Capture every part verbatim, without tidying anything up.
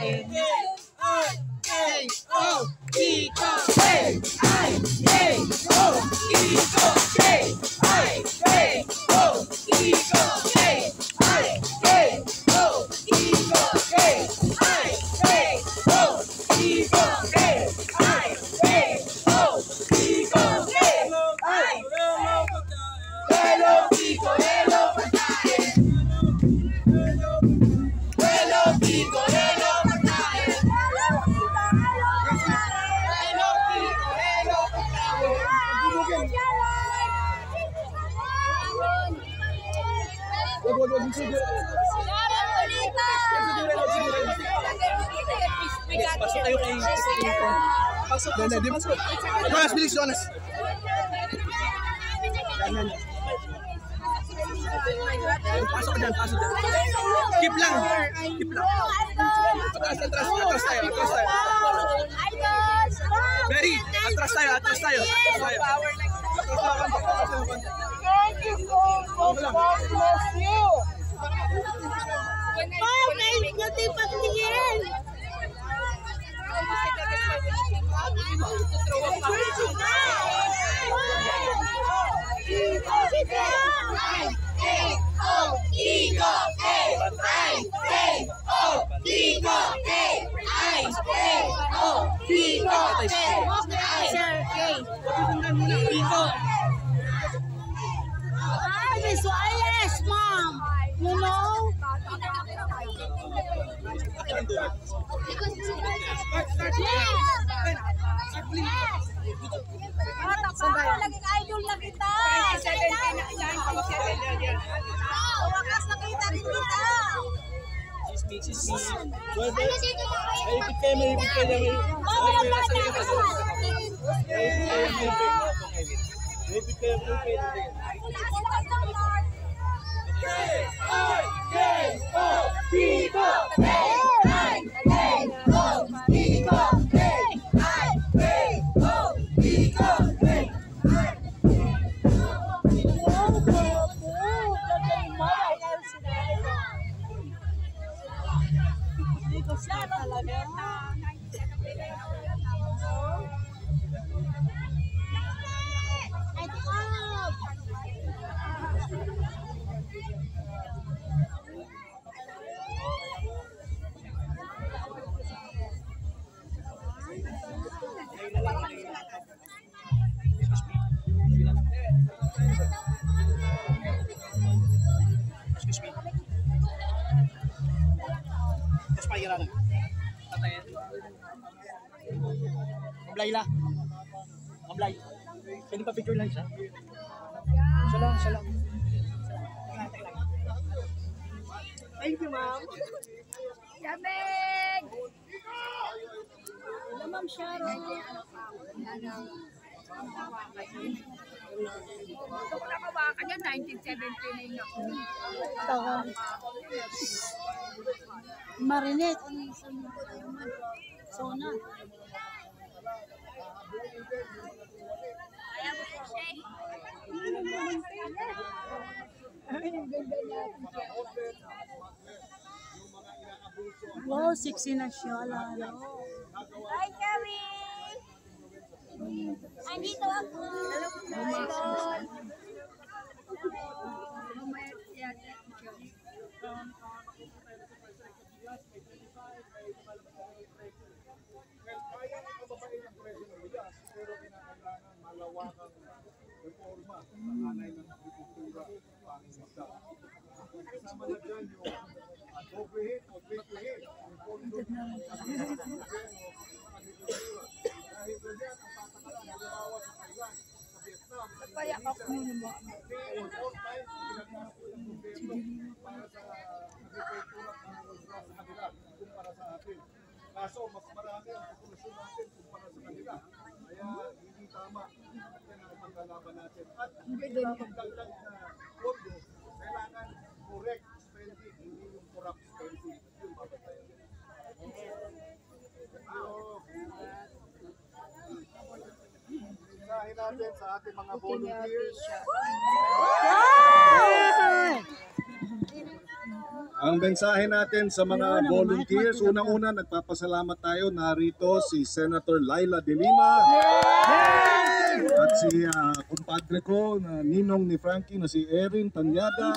Pasok tayo kay Pasok na, di pasok. Jonas, bilis Jonas. Pasok dyan, pasok dyan. Keep lang, keep lang. Atras, atras, atras tayo, atras tayo. Mary, atras tayo, atras tayo, atras tayo. Thank you so much. God bless you. Oh, may pati pagtingin. So yes, mom. You know? Laging idol na kita. Wakas nakita din kita. Maipit kayo, maipit kayo. Maipit kayo, maipit. Mamblay la. Mamblay. Pwede pa picture lang siya? Siya lang, siya lang. Thank you, ma'am. Yabeg! Hello, Ma'am Sharon. Ito ko nakawakan yan, nineteen seventy-nine ako. Tawa. Marinet. Sona. Kaya mo po siya. Wow, sexy na siya. Lalo. Hi, Kami! Andito ako. Hello. Kaya ako naman. Kaso mas marami ang populasyon natin kumpara sa kanila. Kaya hindi tama at yan ang pagkalaban natin. At ang magdagdag na pondo, kailangan correct spending, hindi yung corrupt spending. Yung babatayan. Isahin natin sa ating mga volunteers. Ang mensahe natin sa mga volunteers, unang-una nagpapasalamat tayo. Narito si Senator Laila De Lima at si uh, kumpadre ko na ninong ni Frankie na si Erin Tanyada.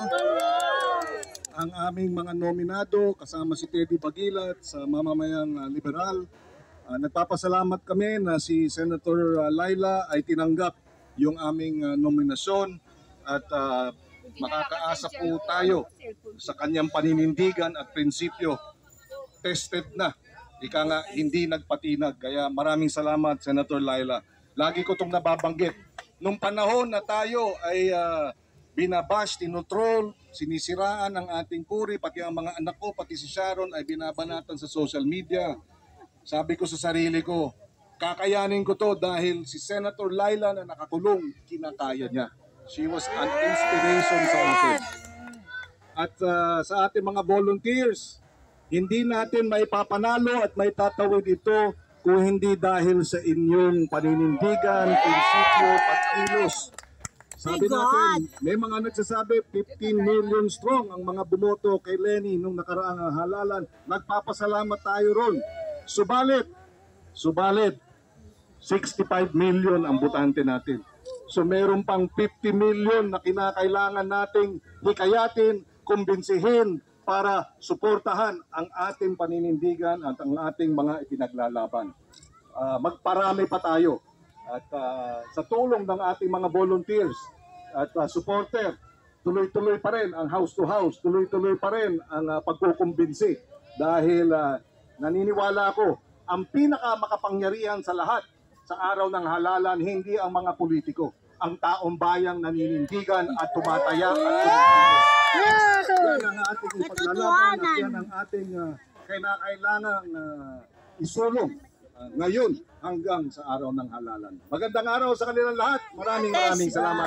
Ang aming mga nominado kasama si Teddy Bagilat sa mamamayang uh, liberal. Uh, nagpapasalamat kami na si Senator uh, Laila ay tinanggap yung aming uh, nominasyon at uh, makakaasa po tayo sa kanyang paninindigan at prinsipyo. Tested na. Ika nga, hindi nagpatinag. Kaya maraming salamat, Senator Laila. Lagi ko itong nababanggit. Nung panahon na tayo ay uh, binabash, tinutrol, sinisiraan ang ating puri, pati ang mga anak ko, pati si Sharon ay binabanatan sa social media. Sabi ko sa sarili ko, kakayanin ko to dahil si Senator Laila na nakakulong, kinakaya niya. She was an inspiration sa atin. At uh, sa ating mga volunteers, hindi natin maipapanalo at maitatawid ito kung hindi dahil sa inyong paninindigan, prinsipyo, pagkilos. Sabi natin, may mga nagsasabi fifteen million strong ang mga bumoto kay Lenny nung nakaraang halalan. Nagpapasalamat tayo ron. Subalit, subalit, sixty-five million ang botante natin. So meron pang fifty million na kinakailangan nating hikayatin, kumbinsihin para suportahan ang ating paninindigan at ang ating mga ipinaglalaban. Uh, magparami pa tayo. At uh, sa tulong ng ating mga volunteers at uh, supporter, tuloy-tuloy pa rin ang house to house, tuloy-tuloy pa rin ang uh, pagkukumbinsi. Dahil uh, naniniwala ako, ang pinakamakapangyarihan sa lahat sa araw ng halalan, hindi ang mga politiko, ang taong bayang naninindigan at tumataya at tumataya. Yan ang ating paglalaban at yan ang ating uh, kailangang uh, isulong uh, ngayon hanggang sa araw ng halalan. Magandang araw sa kanilang lahat. Maraming maraming salamat.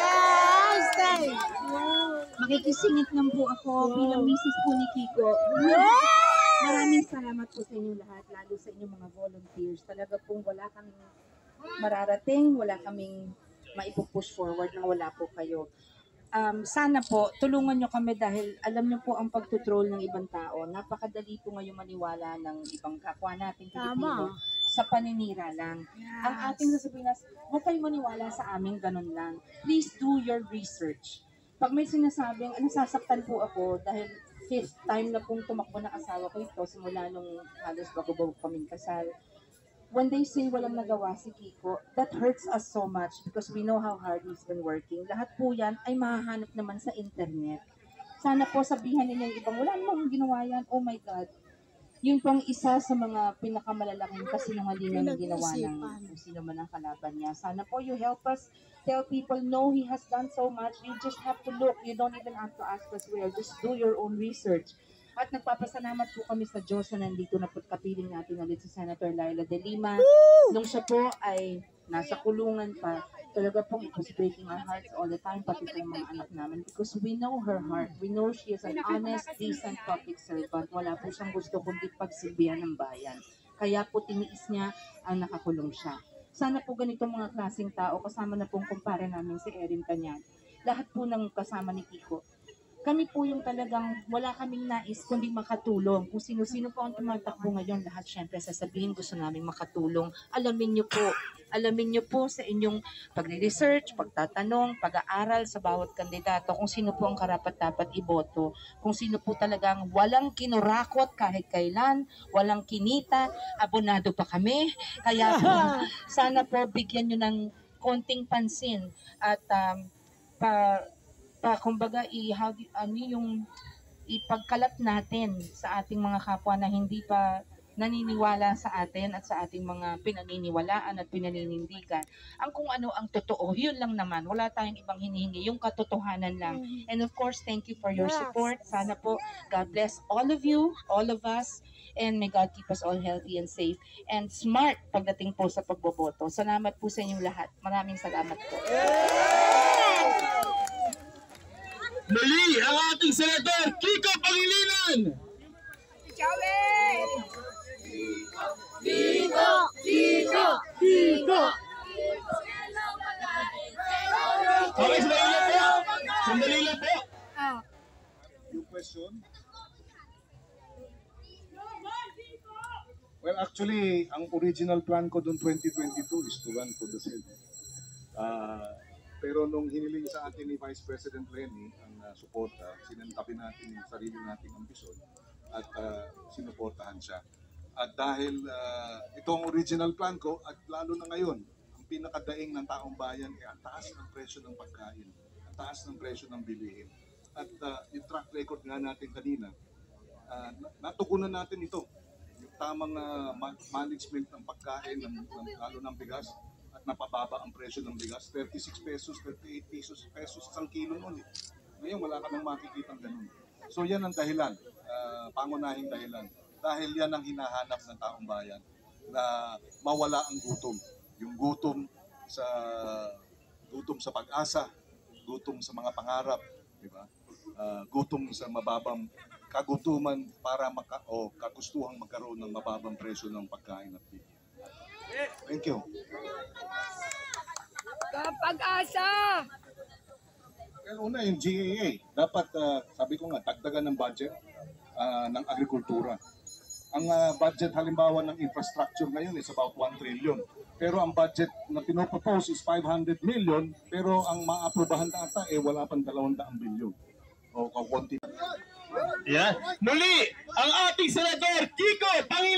Makikisingit lang po ako bilang misis po ni Kiko. Maraming salamat po sa inyong lahat, lalo sa inyong mga volunteers. Talaga pong wala kaming mararating, wala kaming maipupush forward na wala po kayo. Um, sana po, tulungan nyo kami dahil alam nyo po ang pagtutroll ng ibang tao. Napakadali po ngayon maniwala ng ibang kapwa natin Pilipino sa paninira lang. Yes. Ang ating sasabihin na, huwag kayong maniwala sa amin, ganun lang. Please do your research. Pag may sinasabing, ano, sasaktan po ako dahil fifth time na pong tumakbo ng asawa ko ito simula nung halos bago-bago kaming kasal. When they say walang nagawa si Kiko, that hurts us so much because we know how hard he's been working. Lahat po yan ay mahahanap naman sa internet. Sana po sabihan ninyo yung ibang, wala namang ginawa yan, oh my God. Yun pong isa sa mga pinakamalalaking kasinungalingan na ginawa ng kung sino man ang kalaban niya. Sana po you help us tell people, no, he has done so much. You just have to look. You don't even have to ask us where. Just do your own research. At nagpapasalamat po kami sa Diyos na nandito na pagkapiling natin ulit si Senator Laila De Lima. Nung siya po ay nasa kulungan pa, talaga pong it was breaking our hearts all the time, pati po yung mga anak namin. Because we know her heart. We know she is an honest, decent public servant. Wala po siyang gusto kundi pagsilbihan ng bayan. Kaya po tiniis niya ang nakakulong siya. Sana po ganitong mga klaseng tao, kasama na pong kumpare namin si Erin Tanyad. Lahat po ng kasama ni Kiko. Kami po yung talagang wala kaming nais kundi makatulong. Kung sino-sino po ang tumatakbo ngayon, lahat syempre sasabihin gusto namin makatulong. Alamin niyo po, alamin niyo po sa inyong pagre-research, pagtatanong, pag-aaral sa bawat kandidato kung sino po ang karapat-dapat iboto. Kung sino po talagang walang kinurakot kahit kailan, walang kinita, abonado pa kami. Kaya po, sana po bigyan niyo ng konting pansin at um, pa pa kumbaga i how do, ano yung ipagkalat natin sa ating mga kapwa na hindi pa naniniwala sa atin at sa ating mga pinaniniwalaan at pinaninindigan. Ang kung ano ang totoo, yun lang naman. Wala tayong ibang hinihingi, yung katotohanan lang. And of course, thank you for your support. Sana po, God bless all of you, all of us, and may God keep us all healthy and safe and smart pagdating po sa pagboboto. Salamat po sa inyong lahat. Maraming salamat po. Muli ang ating Senator Kiko Pangilinan! Kiko! Kiko! Kiko! Okay, sandali lang po! Sandali lang po! Yung question, Well, actually, ang original plan ko doon twenty twenty-two is to run for the Senate. Ah, pero nung hiniling sa atin ni Vice President Lenny ang uh, suporta, sinantabi natin yung sarili nating ambisyon at uh, sinuportahan siya. At dahil uh, itong original plan ko, at lalo na ngayon, ang pinakadaing ng taong bayan ay ang taas ng presyo ng pagkain, ang taas ng presyo ng bilihin. At uh, yung track record nga natin kanina, uh, natugunan natin ito. Yung tamang uh, management ng pagkain, ng, ng, lalo ng bigas, at napababa ang presyo ng bigas, thirty-six pesos, thirty-eight pesos, pesos isang kilo noon eh. Ngayon wala ka nang makikitang ganun. So yan ang dahilan, uh, pangunahing dahilan. Dahil yan ang hinahanap ng taong bayan, na mawala ang gutom. Yung gutom sa gutom sa pag-asa, gutom sa mga pangarap, di ba? Uh, gutom sa mababang kagutuman para maka, o kagustuhang magkaroon ng mababang presyo ng pagkain at bilihin. Thank you. Kapag-asa! Well, una yung G A A. Dapat, uh, sabi ko nga, dagdagan ng budget uh, ng agrikultura. Ang uh, budget halimbawa ng infrastructure ngayon is about one trillion. Pero ang budget na pinopropose is five hundred million, pero ang maaprubahan na ata eh wala pang dalawang daang bilyon. O konti. Yan. Muli, ang ating senador, Kiko Pangilinan.